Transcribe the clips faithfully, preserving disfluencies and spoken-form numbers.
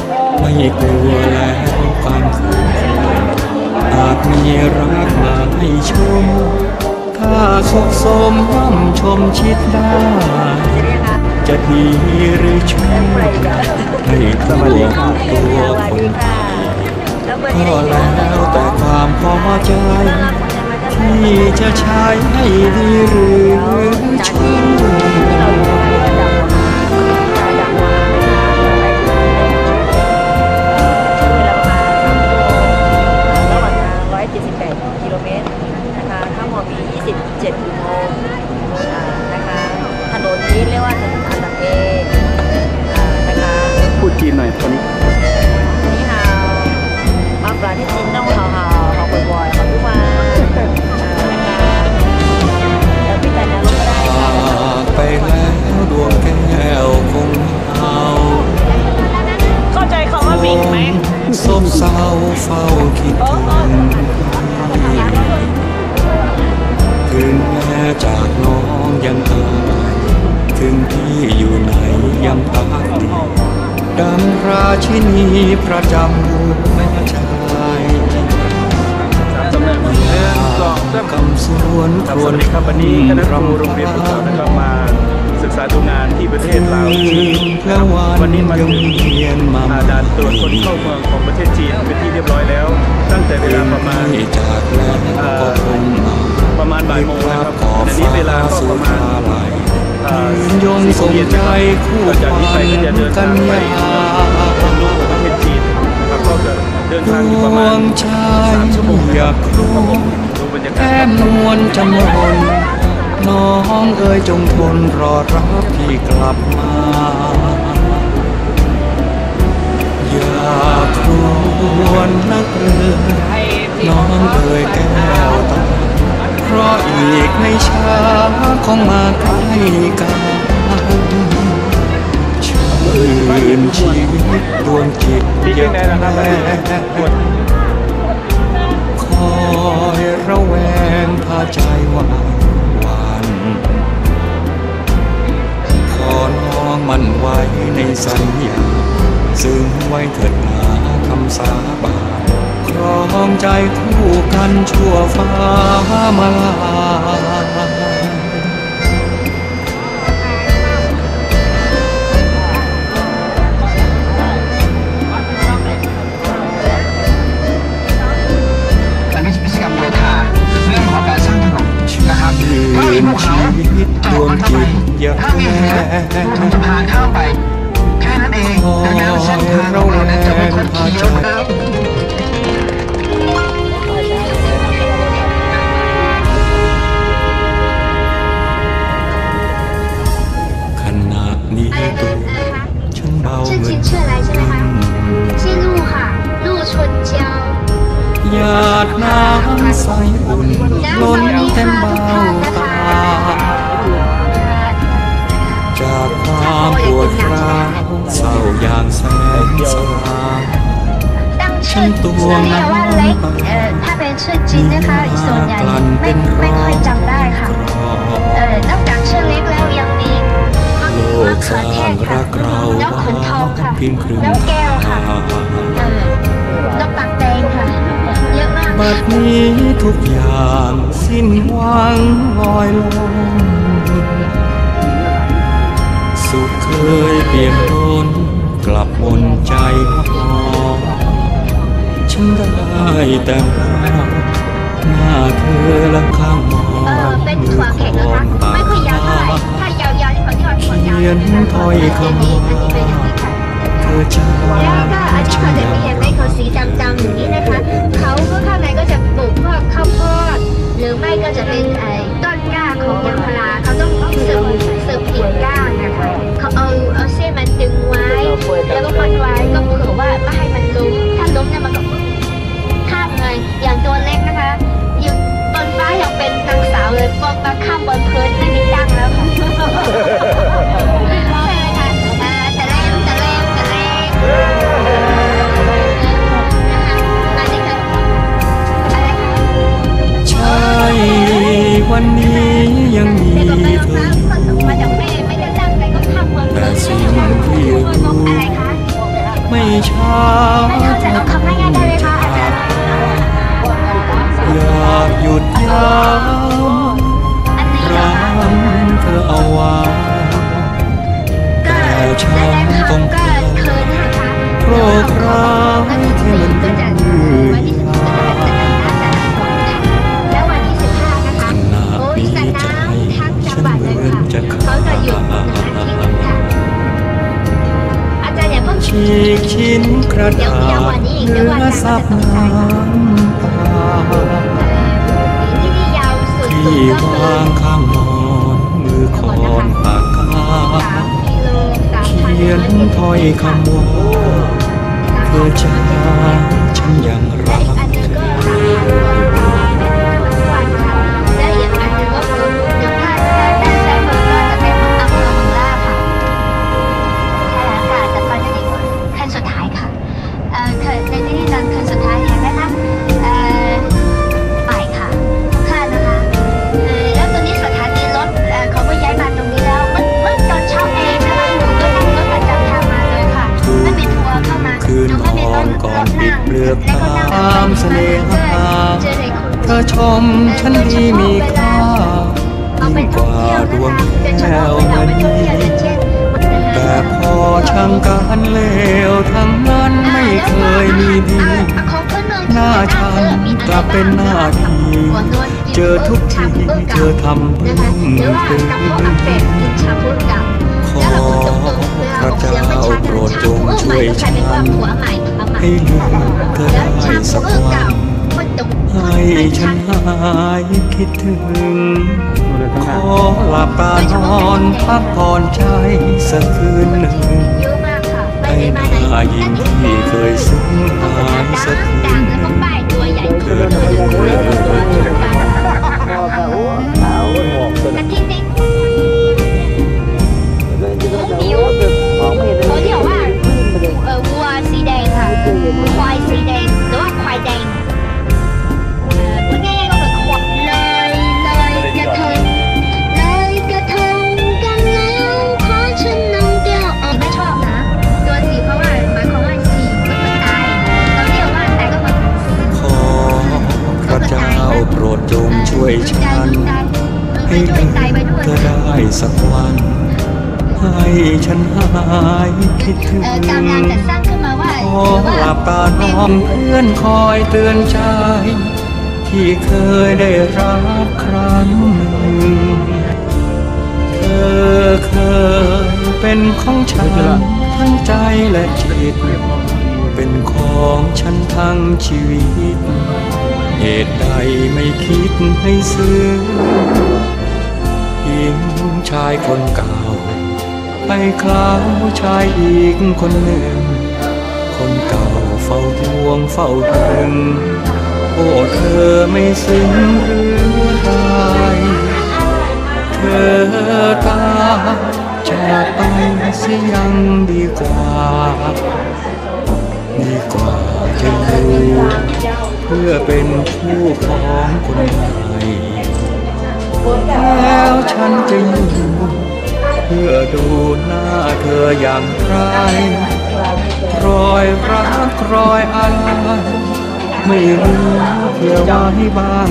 ไม่กลัวแล้วความคืนอาจมีรักมาให้ชมถ้าสุขสมย่อมชมชิดได้จะดีหรือชั่วให้ตัวตัวคนไทยก็แล้วแต่ความพอใจที่จะใช้ให้ดีหรือชั่วเจ็ดอุโมงค์นะคะถนนนี้เรียกว่าถนนอันดับเอนะคะพูดจีนหน่อยตอนนี้นี่ฮาวมาปลาที่จีนต้องฮาวฮาวฮาวบ่อยๆฮาวทุกวันนะคะแล้วพี่แต่นรกก็ได้ไปแล้วดวงแก้วคงเอาเข้าใจคำว่าบิ๊กไหมส้มเศร้าเฝ้าคิดถึงแม้จากน้องยังอายถึงพี่อยู่ไหนยังพักดีดังราชินีประจำหัวใจสำเร็จหนึ่งสองสามคำสวนสวัสดีครับวันนี้คณะครูโรงเรียนภูเขานะครับมาศึกษาดูงานที่ประเทศลาววันนี้มาถึงด่านตรวจคนเข้าเมืองของประเทศจีนเป็นที่เรียบร้อยแล้วตั้งแต่เวลาประมาณประมาณบ่ายโมงนะครับในนี้เวลาก็ประมาณยงสมใจคู่จากนี้ไปก็จะเดินทางไปลูกประเทศจีนนะครับก็จะเดินทางอยู่ประมาณสามชั่วโมงอยากรู้ดูบรรยากาศแก้มนวลจำนนน้องเอ๋ยจงทนรอรับพี่กลับมาอย่าครวญนักเอ่ยน้องเอ๋ยแก้วตาเพราะอีกในช้าคงมาใกล้กันชื่นชีวิตดวงจิตยังแน่คอยระแวงพาใจหวานหวานขอน้องมันไว้ในสัญญาซึ่งไว้เถิดนาคำสาบานครองใจคู่กันชั่วฟ้ามาลาเรื่องของการสร้างถนนนะครับถ้ามีภูเขาตกมันเข้าไปถ้ามีเหวทำสะพานข้ามไปแค่นั้นเองดังนั้นเส้นทางของเราจะไม่คดเคี้ยวนะครับขณะนี้ตัวฉันเบาเหมือน是路哈，路春娇。 หยาดน้ำใสอุ่นล้นเต็มเบ้าตาจากความปวดร้าวเศร้าอย่างแสนสาฉันตัวน้ำตาถ้าเป็นชื่อจริงนะคะส่วนใหญ่ไม่ไม่ค่อยจำได้ค่ะเออนอกจากชื่อเล็กแล้วยังมีมะเขือเทศค่ะนกขุนทองค่ะนกแก้วค่ะนกปากแดงค่ะเยอะมากบัดนี้ทุกอย่างสิ้นหวังลอยลงสุขเคยเปี่ยมล้นกลับวนใจหอมฉันได้แต่มองหน้าเธอละข้างมองเออเป็นถั่วแข็งนะคะไม่ค่อยยาวเท่าไหร่ถ้ายาวๆที่เขาที่เขาถั่วยาวเขียนถ้อยคำว่าเธอจะแล้วก็อันที่เขาจะมีเห็นไหมเขาสีดำๆอย่างนี้นะคะเขาก็ข้างในก็จะปลูกพวกข้าวโพดหรือไม่ก็จะเป็นไอ้ต้นกล้าของยางพาราเขาต้องสืบสืบกิ่งก้านนะคะเขาเอาเอาเส้นมันดึงไว้แล้วก็พันไว้ก็เผื่อว่าไม่ให้มันล้มถ้าล้มเนี่ยมันก็ข้ามเลยอย่างตัวเล็กนะคะอยู่บนฟ้ายังเป็นนางสาวเลยบนมาข้ามบนพื้นไม่มีดั้งแล้วค่ะใช่ไหมคะแต่แรกแต่แรกแต่แรกนะคะอันนี้คืออะไรคะใช่วันนี้ยังมีเธอแต่สิ่งที่รู้ไม่ช้าไม่เข้าใจเอาคำง่ายๆได้ไหมคะอาจารย์อยากหยุดยามอันนี้เหรอรัคะงเธอเอาไว้ก็หลายๆครั้งก็เคินนะคะโรคร้ายที่มันก็จะดื้อวันที่สิบสี่ก็จะเป็นสัตว์น้ำสัตว์น้ำค่ะแล้ววันที่สิบห้านะคะขณะโอ้ยนี้สัตว์ใจน้ำทั้งจัฉังนหวัดเหเลยมือนค่ะจะขาเขาจะหยุดหนึ่งดอาทิตย์ค่ะอาจารย์อย่าเพิ่งฉีกชิ้นกระดาษเนื้อซับน้ำตาที่นี่ยาวสุดที่ๆก็คือวางข้างนอนมือคอนปากกาสามกิโลสามพันเขียนถ้อยคำว่าเธอจ้าฉันยังและรัอีกกอันหนึงก็สามพันกว่าค่ะและอีกอันหนึงก็คือเดี๋ยวถ้าถ้าได้ใช้เบอร์ก็จะเป็นอำเภอเมืองล่าค่ะใช่แล้วค่ะแต่ตอนนี้ขั้นสุดท้ายค่ะเอ่อเคยในที่นี้นั้นขั้นสุดท้ายเห็นไหมคะเอ่อไปค่ะทุกท่านนะคะเอ่อแล้วตอนนี้สถานีรถเอ่อเขาก็ย้ายมาตรงนี้แล้วเมื่อเมื่อตอนเช้าเองนะคะหนูก็นั่งรถประจำทางมาเลยค่ะไม่มีทัวร์เข้ามาคืนหนูนก็มีอรนถก่อรนถปินั่ดงเปลือกแล้วก็นั่งตามเสน่หาเจอในคนเธอชมฉันดีมีค่าเอาไปยิ่งกท่องว่าเที่ยวดนะวงคะโดยเฉแก้พาะวเวลาม ไปท่องณีเที่ยวอย่างเช่นแต่พอช่างการเลวทั้งนั้นไม่เคยมีดี หน้าฉันกลับเป็นหน้าที่ เจอทุกทีเธอทำเพิ่มหรือว่าเติกระเพาะอักเสบมกินชาพุกับขอแล้วเราก็ตึงๆเวลาออกเสียงไม่ชัดพระเจ้าโปรดจงชาช่วยใหม่ก็กลายเป็นว่าหัวใหม่เอาใหม่ให้ลืมเธอแล้วได้ชาสักพุวัเก่าน มันตรงให้ฉันหายคิดถึง ขอหลับตานอนพักผ่อนใจสักคืนหนึ่งเยอะมากค่ะไปให้ไหนหมาไหนน้าหญิงที่เคยซึ้งหายสักคืดังนแล้วก็ป้ายตัวใหญ่เกิดตัวอะไรตัวขึ้นตัวกระทิงนี่หิวเขาเรียกว่าเอ่อวัวสีแดงค่ะควายสีแดงหรือว่าควายแดงเอ่อพูดง่ายๆก็คือควายเลยเลยกระทงเลยกระทงกันแล้วขอฉันน้องเดียวออกไม่ชอบนะตัวสีเพราะว่าหมายความว่าสีก็คือตายเราเรียกว่าตายก็คือขอพระเจ้าโปรดจงช่วยฉัน ให้ลืมเธอได้สักวัน ให้ฉันหายคิดถึงเอ่อกำลังจะสร้างขึ้นมาว่าขอหลับตานอนเพื่อนคอยเตือนใจ ที่เคยได้รักครั้งหนึ่ง เธอเคยเป็นของฉันทั้งใจและจิต เป็นของฉันทั้งชีวิต เหตุใดไม่คิดให้ซื้อทิ้งชายคนเก่า ไปคล้าวชายอีกคนหนึ่ง คนเก่าเฝ้าห่วงเฝ้าถึงโอ้เธอไม่ซึ้งหรือไรเธอตาจากไปเสียยังดีกว่า ดีกว่าจะอยู่เพื่อเป็นคู่ของคนใหม่แล้วฉันจะอยู่เพื่อดูหน้าเธออย่างไรรอยรักรอยอะไรไม่รู้เพื่อไว้บ้าง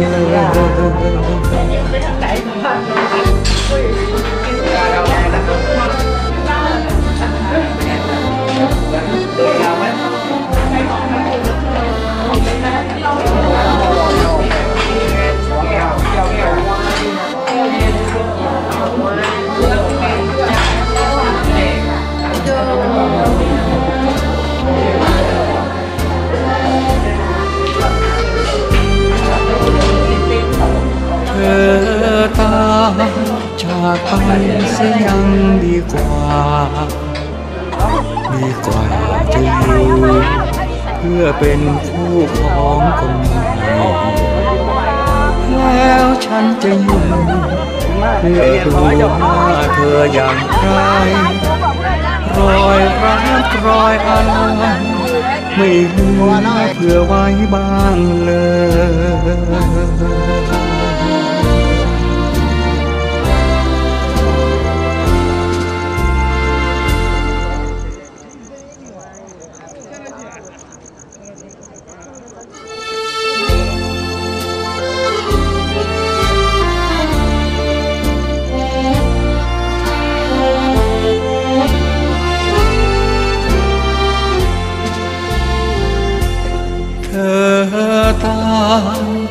เธอตาจากไปเสียยังดีกว่า ดีกว่าจะอยู่เพื่อเป็นคู่ของคนใหม่แล้วฉันจะอยู่เพื่อดูหน้าเธออย่างไรรอยรักรอยอะไรไม่รู้เพื่อไว้บ้างเลย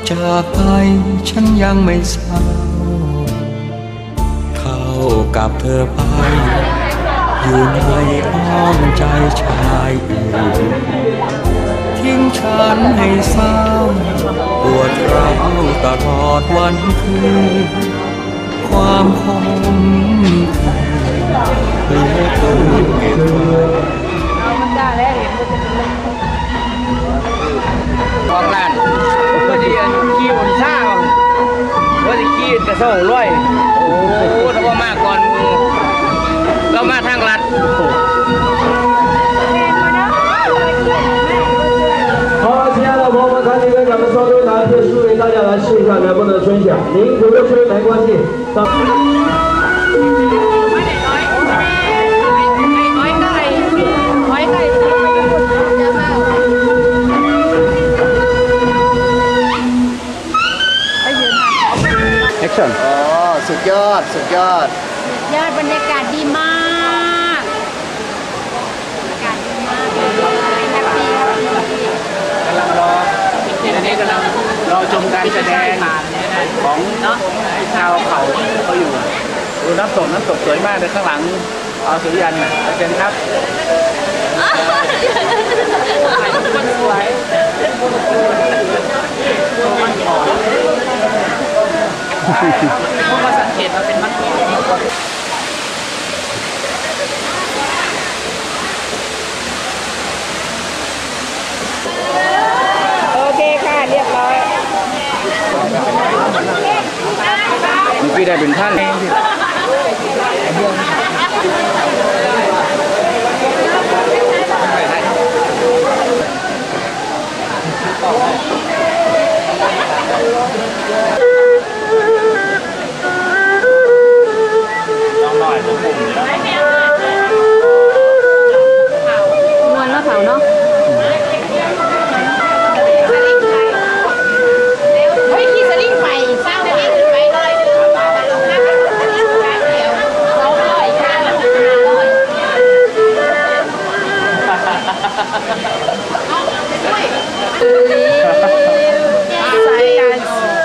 จากไปฉันยังไม่เศร้าเข้ากับเธอไปอยู่ในอ้อมใจชายอื่นทิ้งฉันให้เศร้าปวดร้าวตลอดวันคืนความคงเหลือเกินเก็บไว้กองล้านก็จะขี่บนซ่าก็จะขี่กระโซ่ร้อยโอ้ถ้าว่ามากก่อนเรามาทางลัด好，亲爱的朋友们，赶紧跟咱们双周拿片书给大家来试一下能不能吹响。您不会吹没关系。到 Action อ๋อสุดยอดสุดยอดยอดบรรยากาศดีมากบรรยากาศดีมากแฮปปี้ครับกำลังรออันนี้กำลังรอชมการแสดงของชาวเขาเขาอยู่ดูน้ำตกน้ำตกสวยมากเลยข้างหลังเอาสุริยันน่ะเชิญครับมันสวยเพราะว่าสังเกตมันเป็นมัดขอโอเคค่ะเรียบร้อยมันพี่ได้เป็นท่านเองนวลแล้วเผาเนาะเฮ้ยขี่สลิงไปเศร้าไปไปเลยเราลอยค่ะเราลอยใส่กัน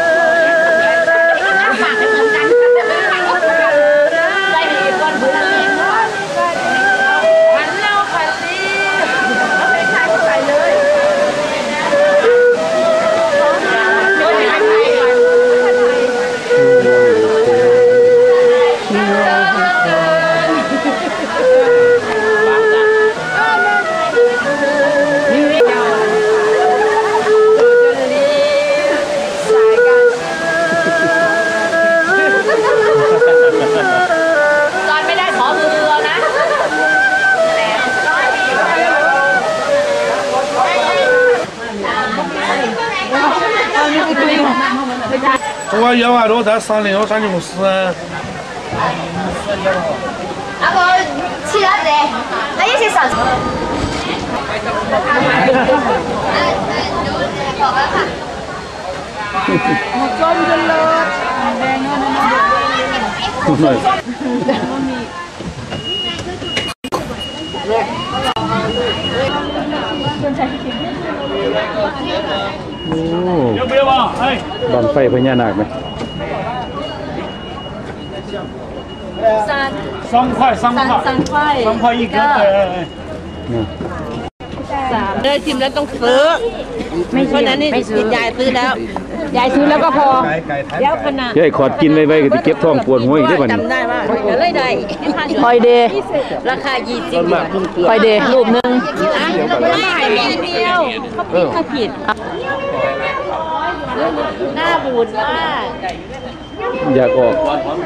ฝากให้เหมือนกันใส่ก่อนเพื่อนเลยหันเล่าขันดีเอาไปใส่ใส่เลยโดนหันไปก่อนตอนไม่ได้ขอมือเรานะ我野外都在三零幺三九四。 阿哥，去哪里？那一起上车。 要不要吧？哎，บังไฟพญานาคไหม三块三块三块三块一根哎哎哎สามเดินชิมแล้วต้องซื้อเพราะนั้นนี่ยายซื้อแล้วยายซื้อแล้วก็พอเดี๋ยวขนาดเฮ้ยขอดกินไว้ๆก็จะเก็บท้องปวดหัวอีกได้ป่ะนี่จำได้ว่าเลยได้คอยเดย์ราคายี่สิบคอยเดย์รูปหนึ่งไม่ได้เดียวเขาผิดเขาผิดหน้าบูดมากอยากออก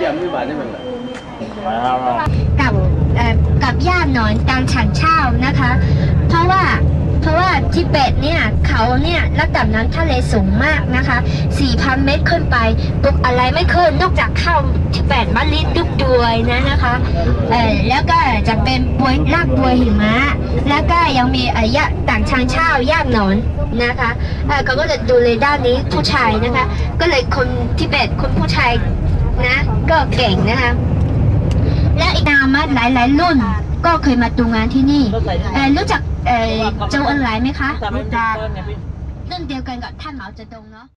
กับเอ่อกับย่าหนอนตามฉันเช่านะคะ เพราะว่าเพราะว่าทิเบตเนี่ยเขาเนี่ยระดับน้ำทะเลสูงมากนะคะ สี่พัน เมตรขึ้นไปปลูกอะไรไม่ขึ้นนอกจากข้าวทิเบตมะลิดุกดวยนะนะคะเออแล้วก็จะเป็นบวยรากบวยหิมะแล้วก็ยังมีเอ่อยาต่างชางเช่าย่าหนอนนะคะเออเขาก็จะดูเลยด้านนี้ผู้ชายนะคะ ก็เลยคนทิเบตคนผู้ชายนะก็เก่งนะคะ และอีกนามมาหลายหลายๆรุ่นก็เคยมาดูงานที่นี่เอ่อรู้จักเอ่อโจวอันไหลไหมคะรู้จักรุ่นเดียวกันกับท่านเหมาเจ๋อตงเนาะ